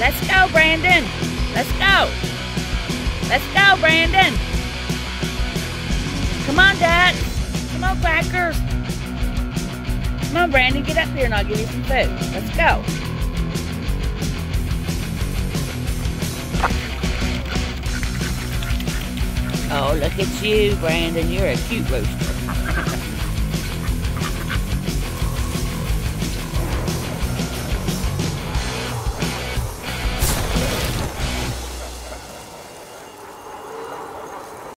Let's go, Brandon. Let's go. Let's go, Brandon. Come on, Dad. Come on, Crackers. Come on, Brandon. Get up here and I'll give you some food. Let's go. Oh, look at you, Brandon. You're a cute rooster.